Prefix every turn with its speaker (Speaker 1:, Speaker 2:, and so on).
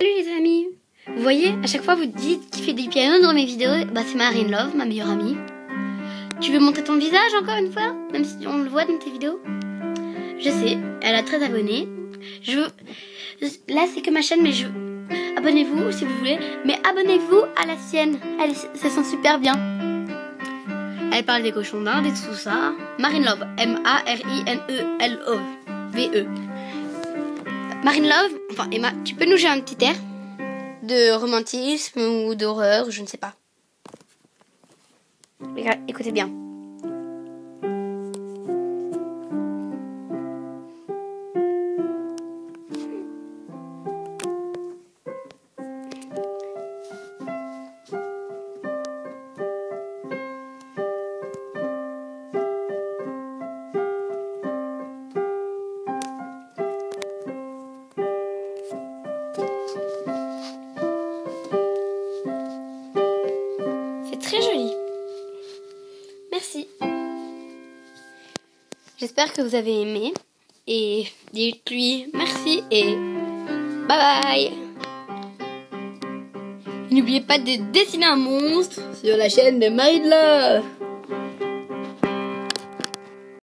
Speaker 1: Salut les amis. Vous voyez, à chaque fois vous dites qui fait du piano dans mes vidéos, bah c'est Marine Love, ma meilleure amie. Tu veux montrer ton visage encore une fois, même si on le voit dans tes vidéos? Je sais, elle a 13 abonnés. Là c'est que ma chaîne, mais abonnez-vous si vous voulez, mais abonnez-vous à la sienne. Ça sent super bien. Elle parle des cochons d'Inde et tout ça. Marine Love, M-A-R-I-N-E-L-O-V-E. Marine Love, enfin Emma, tu peux nous jouer un petit air de romantisme ou d'horreur, je ne sais pas. Écoutez bien. Très joli. Merci. J'espère que vous avez aimé. Et dites-lui merci et bye bye. N'oubliez pas de dessiner un monstre sur la chaîne de Marine Love.